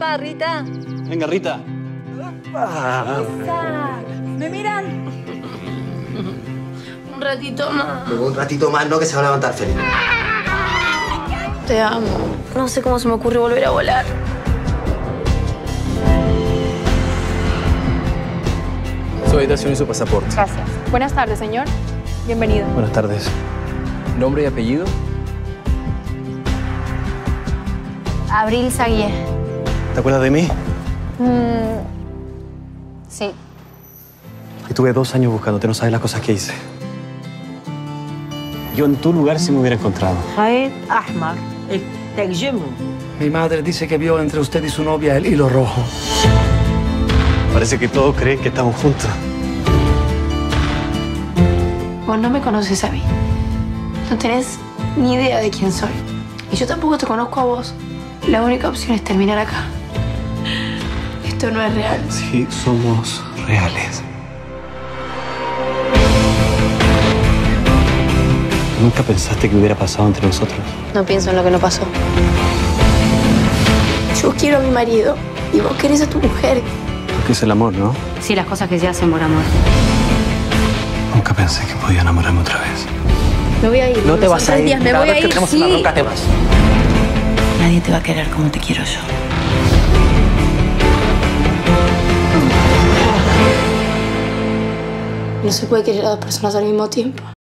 va, Rita? Venga, Rita. ¿Me miran? Un ratito más. Luego un ratito más, no, que se va a levantar feliz. Te amo. No sé cómo se me ocurre volver a volar. Su habitación y su pasaporte. Gracias. Buenas tardes, señor. Bienvenido. Buenas tardes. ¿Nombre y apellido? Abril Saguier. ¿Te acuerdas de mí? Sí. Estuve 2 años buscándote, no sabes las cosas que hice. Yo en tu lugar sí me hubiera encontrado. Jaed Ahmar, el Tegjemu. Mi madre dice que vio entre usted y su novia el hilo rojo. Parece que todos creen que estamos juntos. Vos no me conoces a mí. No tenés ni idea de quién soy. Y yo tampoco te conozco a vos. La única opción es terminar acá. Esto no es real. Sí, somos reales. ¿Nunca pensaste que hubiera pasado entre nosotros? No pienso en lo que no pasó. Yo quiero a mi marido y vos querés a tu mujer. Porque es el amor, ¿no? Sí, las cosas que se hacen por amor. Nunca pensé que podía enamorarme otra vez. Me voy a ir. No te vas Son a 3 ir. días, me Cada voy vez a que ir. tenemos Sí. una bronca te vas. Nadie te va a querer como te quiero yo. No se puede querer a 2 personas al mismo tiempo.